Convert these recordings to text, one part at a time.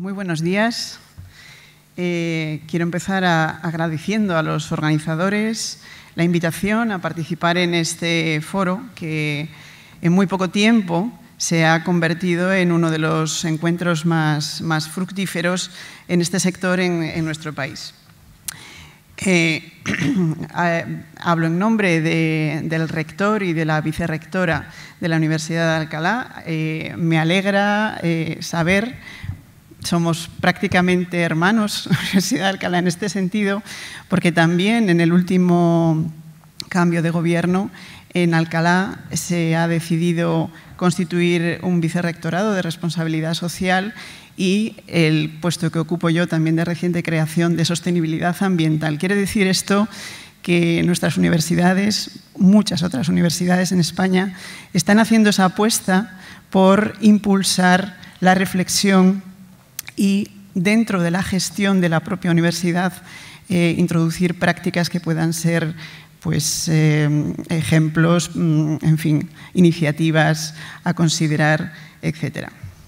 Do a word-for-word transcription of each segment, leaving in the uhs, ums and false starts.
Muy buenos días. Eh, quiero empezar a, agradeciendo a los organizadores la invitación a participar en este foro que en muy poco tiempo se ha convertido en uno de los encuentros más, más fructíferos en este sector en, en nuestro país. Eh, hablo en nombre de, del rector y de la vicerrectora de la Universidad de Alcalá. Eh, me alegra eh, saber, somos prácticamente hermanos, Universidad de Alcalá, en este sentido, porque también en el último cambio de gobierno en Alcalá se ha decidido constituir un vicerrectorado de responsabilidad social y el puesto que ocupo yo también de reciente creación de sostenibilidad ambiental. Quiere decir esto que nuestras universidades, muchas otras universidades en España, están haciendo esa apuesta por impulsar la reflexión y dentro de la gestión de la propia universidad eh, introducir prácticas que puedan ser pues, eh, ejemplos, en fin, iniciativas a considerar, etcétera.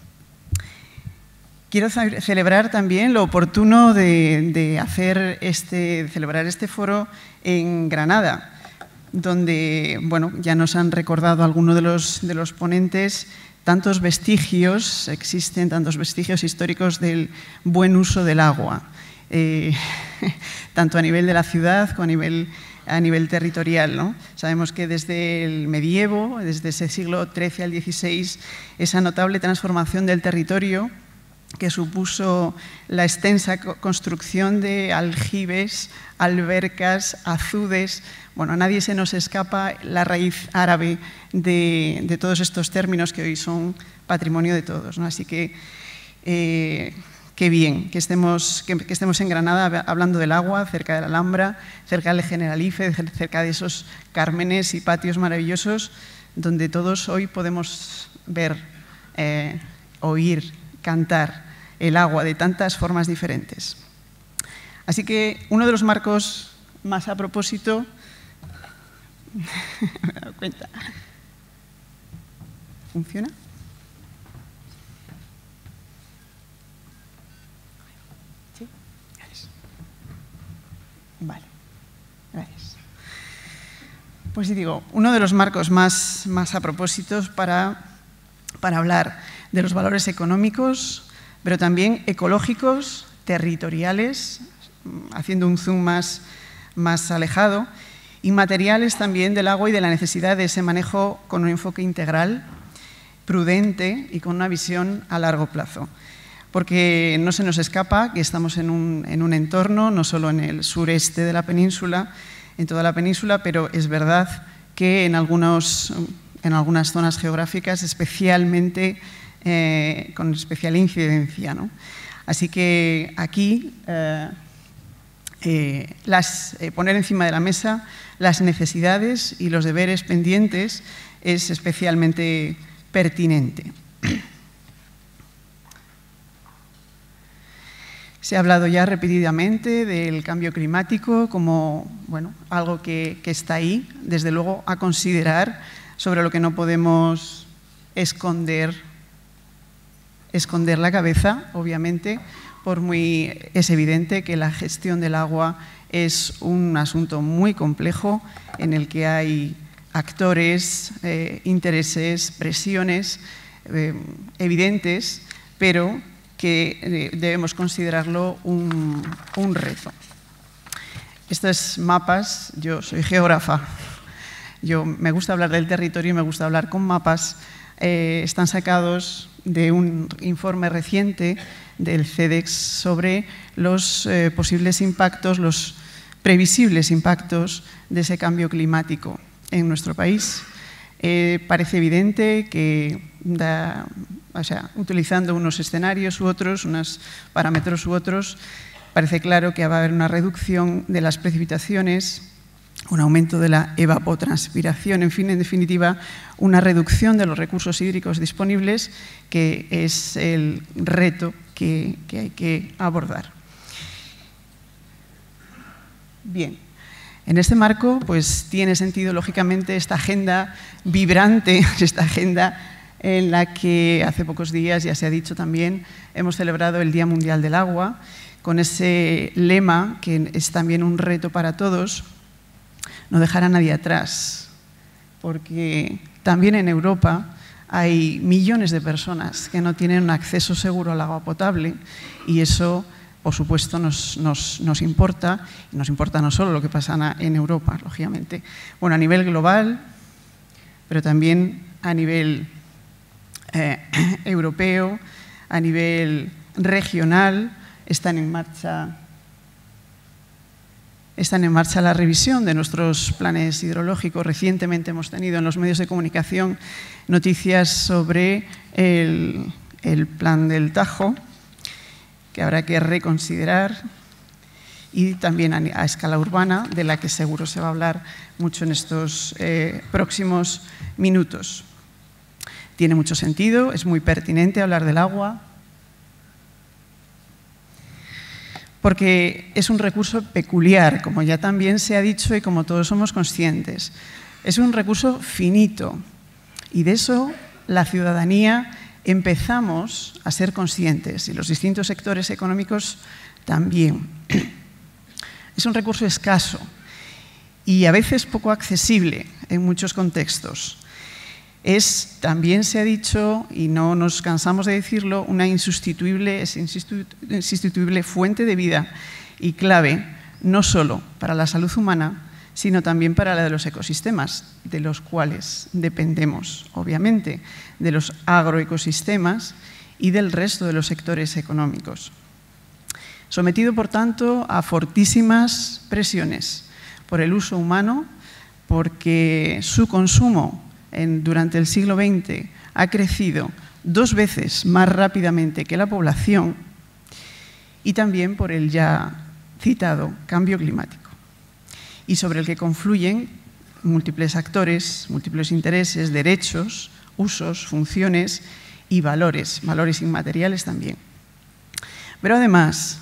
Quiero celebrar también lo oportuno de, de, hacer este, de celebrar este foro en Granada, donde bueno, ya nos han recordado algunos de los, de los ponentes tantos vestigios, existen tantos vestigios históricos del buen uso del agua, eh, tanto a nivel de la ciudad como a nivel, a nivel territorial, ¿no? Sabemos que desde el medievo, desde ese siglo trece al dieciséis, esa notable transformación del territorio que supuso la extensa construcción de aljibes, albercas, azudes. Bueno, a nadie se nos escapa la raíz árabe de, de todos estos términos que hoy son patrimonio de todos, ¿no? Así que eh, qué bien que estemos, que, que estemos en Granada hablando del agua, cerca de la Alhambra, cerca del Generalife, cerca de esos cármenes y patios maravillosos donde todos hoy podemos ver, eh, oír, cantar el agua de tantas formas diferentes. Así que uno de los marcos más a propósito, me he dado cuenta, ¿funciona? ¿Sí? Gracias. Vale, gracias. Pues sí, digo, uno de los marcos más, más a propósito para, para hablar de los valores económicos, pero también ecológicos, territoriales, haciendo un zoom más, más alejado, y materiales también del agua y de la necesidad de ese manejo con un enfoque integral, prudente y con una visión a largo plazo. Porque no se nos escapa que estamos en un, en un entorno, no solo en el sureste de la península, en toda la península, pero es verdad que en, algunos, en algunas zonas geográficas, especialmente eh, con especial incidencia, ¿no? Así que aquí eh, eh, las, eh, poner encima de la mesa las necesidades y los deberes pendientes es especialmente pertinente. Se ha hablado ya repetidamente del cambio climático como bueno, algo que, que está ahí, desde luego a considerar, sobre lo que no podemos esconder, esconder la cabeza, obviamente, por muy, es evidente que la gestión del agua es un asunto muy complejo en el que hay actores, eh, intereses, presiones eh, evidentes, pero que eh, debemos considerarlo un, un reto. Estos mapas, yo soy geógrafa, yo me gusta hablar del territorio y me gusta hablar con mapas, eh, están sacados de un informe reciente del CEDEX sobre los eh, posibles impactos, los previsibles impactos de ese cambio climático en nuestro país. Eh, parece evidente que, da, o sea, utilizando unos escenarios u otros, unos parámetros u otros, parece claro que va a haber una reducción de las precipitaciones, un aumento de la evapotranspiración, en fin, en definitiva, una reducción de los recursos hídricos disponibles, que es el reto que, que hay que abordar. Bien, en este marco pues, tiene sentido, lógicamente, esta agenda vibrante, esta agenda en la que hace pocos días, ya se ha dicho también, hemos celebrado el Día Mundial del Agua, con ese lema, que es también un reto para todos, no dejar a nadie atrás, porque también en Europa hay millones de personas que no tienen un acceso seguro al agua potable y eso, por supuesto, nos, nos, nos importa, y nos importa no solo lo que pasa en Europa, lógicamente. Bueno, a nivel global, pero también a nivel eh, europeo, a nivel regional, están en marcha, están en marcha la revisión de nuestros planes hidrológicos. Recientemente hemos tenido en los medios de comunicación noticias sobre el, el plan del Tajo, que habrá que reconsiderar, y también a, a escala urbana, de la que seguro se va a hablar mucho en estos eh, próximos minutos. Tiene mucho sentido, es muy pertinente hablar del agua, porque es un recurso peculiar, como ya también se ha dicho y como todos somos conscientes. Es un recurso finito y de eso la ciudadanía empezamos a ser conscientes y los distintos sectores económicos también. Es un recurso escaso y a veces poco accesible en muchos contextos. Es, también se ha dicho, y no nos cansamos de decirlo, una insustituible, es insustituible fuente de vida y clave, no solo para la salud humana, sino también para la de los ecosistemas, de los cuales dependemos, obviamente, de los agroecosistemas y del resto de los sectores económicos. Sometido, por tanto, a fortísimas presiones por el uso humano, porque su consumo En, durante el siglo veinte ha crecido dos veces más rápidamente que la población y también por el ya citado cambio climático y sobre el que confluyen múltiples actores, múltiples intereses, derechos, usos, funciones y valores, valores inmateriales también. Pero además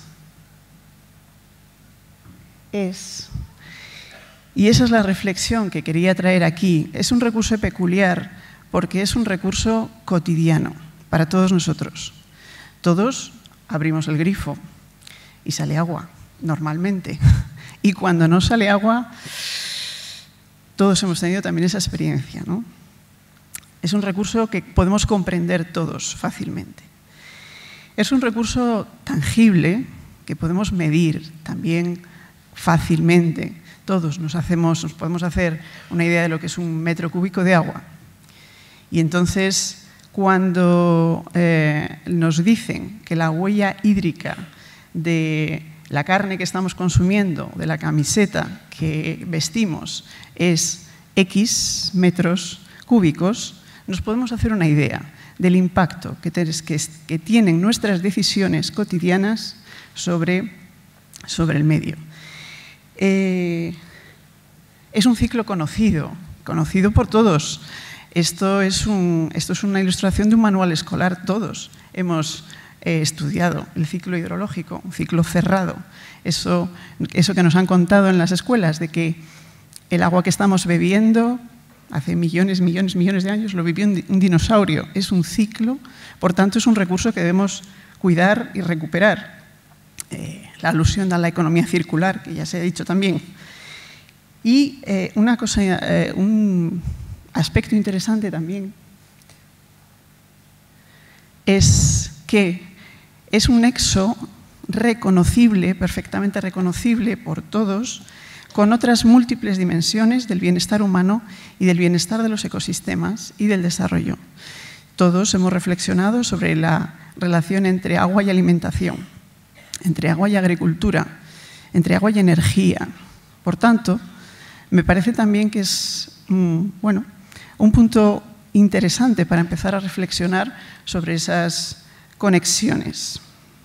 es... Y esa es la reflexión que quería traer aquí. Es un recurso peculiar porque es un recurso cotidiano para todos nosotros. Todos abrimos el grifo y sale agua, normalmente. Y cuando no sale agua, todos hemos tenido también esa experiencia, ¿no? Es un recurso que podemos comprender todos fácilmente. Es un recurso tangible que podemos medir también fácilmente. Todos nos, hacemos, nos podemos hacer una idea de lo que es un metro cúbico de agua. Y entonces, cuando eh, nos dicen que la huella hídrica de la carne que estamos consumiendo, de la camiseta que vestimos, es X metros cúbicos, nos podemos hacer una idea del impacto que, que, que tienen nuestras decisiones cotidianas sobre, sobre el medio. Eh, es un ciclo conocido, conocido por todos. Esto es, un, esto es una ilustración de un manual escolar. Todos hemos eh, estudiado el ciclo hidrológico, un ciclo cerrado. Eso, eso que nos han contado en las escuelas, de que el agua que estamos bebiendo hace millones, millones, millones de años lo vivió un dinosaurio. Es un ciclo, por tanto es un recurso que debemos cuidar y recuperar. Eh, la alusión a la economía circular, que ya se ha dicho también. Y eh, una cosa, eh, un aspecto interesante también es que es un nexo reconocible, perfectamente reconocible por todos, con otras múltiples dimensiones del bienestar humano y del bienestar de los ecosistemas y del desarrollo. Todos hemos reflexionado sobre la relación entre agua y alimentación, entre agua y agricultura, entre agua y energía. Por tanto, me parece también que es mm, bueno, un punto interesante para empezar a reflexionar sobre esas conexiones.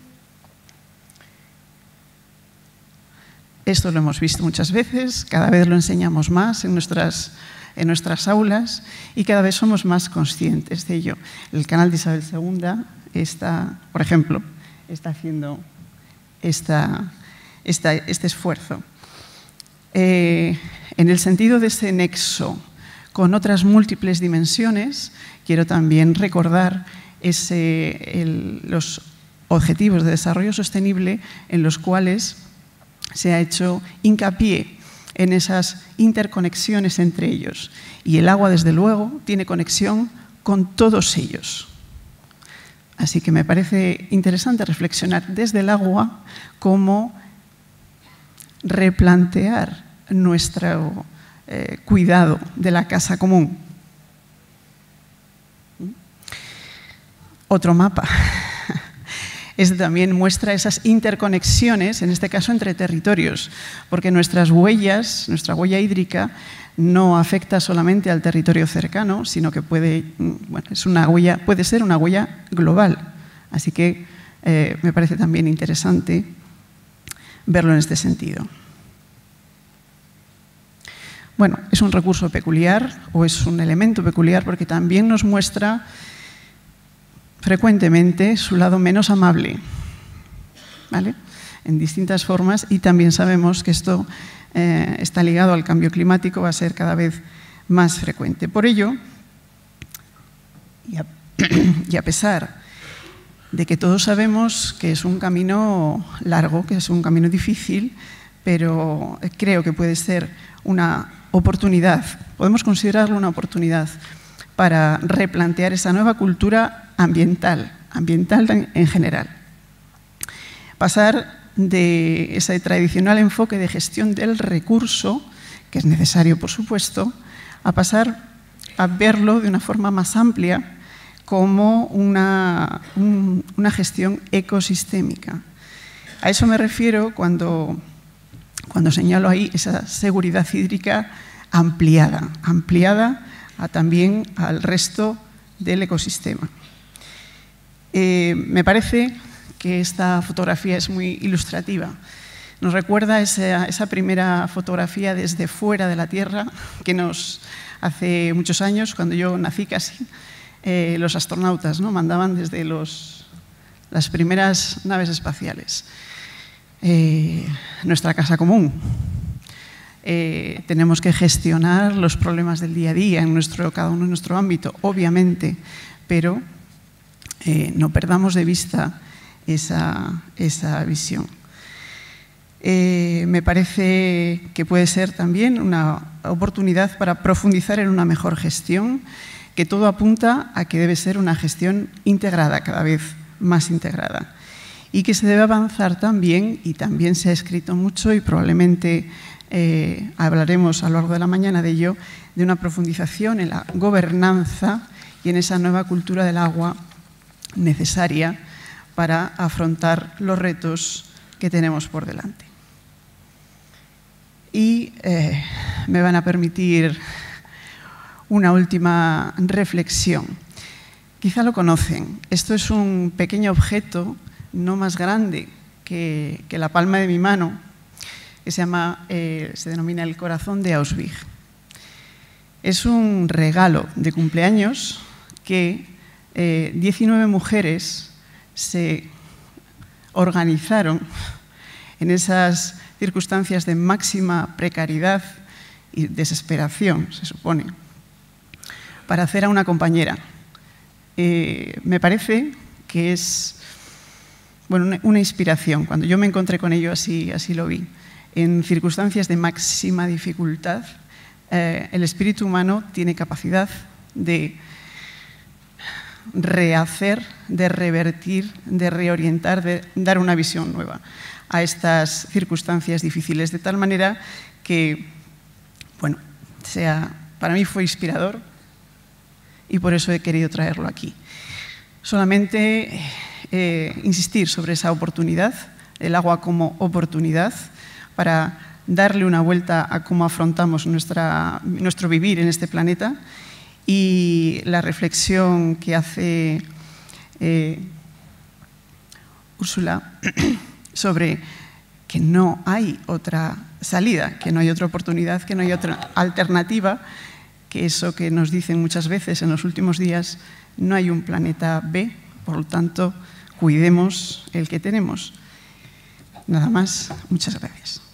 Esto lo hemos visto muchas veces, cada vez lo enseñamos más en nuestras, en nuestras aulas y cada vez somos más conscientes de ello. El canal de Isabel segunda está, por ejemplo, está haciendo esta, esta, este esfuerzo. Eh, en el sentido de ese nexo con otras múltiples dimensiones. Quiero también recordar ese, el, los objetivos de desarrollo sostenible en los cuales se ha hecho hincapié en esas interconexiones entre ellos. Y el agua, desde luego, tiene conexión con todos ellos. Así que me parece interesante reflexionar desde el agua cómo replantear nuestro eh, cuidado de la casa común. Otro mapa. Este también muestra esas interconexiones, en este caso entre territorios, porque nuestras huellas, nuestra huella hídrica, no afecta solamente al territorio cercano, sino que puede, bueno, es una huella, puede ser una huella global. Así que eh, me parece también interesante verlo en este sentido. Bueno, es un recurso peculiar o es un elemento peculiar porque también nos muestra frecuentemente su lado menos amable, ¿vale? En distintas formas, y también sabemos que esto eh, está ligado al cambio climático, va a ser cada vez más frecuente. Por ello, y a, y a pesar de que todos sabemos que es un camino largo, que es un camino difícil, pero creo que puede ser una oportunidad, podemos considerarlo una oportunidad para replantear esa nueva cultura ambiental, ambiental en, en general. Pasar de ese tradicional enfoque de gestión del recurso, que es necesario, por supuesto, a pasar a verlo de una forma más amplia como una, un, una gestión ecosistémica. A eso me refiero cuando, cuando señalo ahí esa seguridad hídrica ampliada, ampliada a también al resto del ecosistema. Eh, me parece que esta fotografía es muy ilustrativa. Nos recuerda esa, esa primera fotografía desde fuera de la Tierra que nos hace muchos años, cuando yo nací casi, eh, los astronautas, ¿no?, mandaban desde los, las primeras naves espaciales. Eh, nuestra casa común. Eh, tenemos que gestionar los problemas del día a día en nuestro, cada uno en nuestro ámbito, obviamente, pero eh, no perdamos de vista esa, esa visión. Eh, me parece que puede ser también una oportunidad para profundizar en una mejor gestión, que todo apunta a que debe ser una gestión integrada, cada vez más integrada, y que se debe avanzar también, y también se ha escrito mucho y probablemente Eh, hablaremos a lo largo de la mañana de ello, de una profundización en la gobernanza y en esa nueva cultura del agua necesaria para afrontar los retos que tenemos por delante. Y eh, me van a permitir una última reflexión. Quizá lo conocen. Esto es un pequeño objeto, no más grande que, que la palma de mi mano, que se, llama, eh, se denomina el corazón de Auschwitz. Es un regalo de cumpleaños que eh, diecinueve mujeres se organizaron en esas circunstancias de máxima precariedad y desesperación, se supone, para hacer a una compañera. Eh, me parece que es, bueno, una, una inspiración. Cuando yo me encontré con ello, así, así lo vi. En circunstancias de máxima dificultad, eh, el espíritu humano tiene capacidad de rehacer, de revertir, de reorientar, de dar una visión nueva a estas circunstancias difíciles, de tal manera que, bueno, sea, para mí fue inspirador y por eso he querido traerlo aquí. Solamente eh, insistir sobre esa oportunidad, el agua como oportunidad, para darle una vuelta a cómo afrontamos nuestra, nuestro vivir en este planeta, y la reflexión que hace eh, Úrsula sobre que no hay otra salida, que no hay otra oportunidad, que no hay otra alternativa, que eso que nos dicen muchas veces en los últimos días, no hay un planeta B, por lo tanto, cuidemos el que tenemos. Nada más, muchas gracias.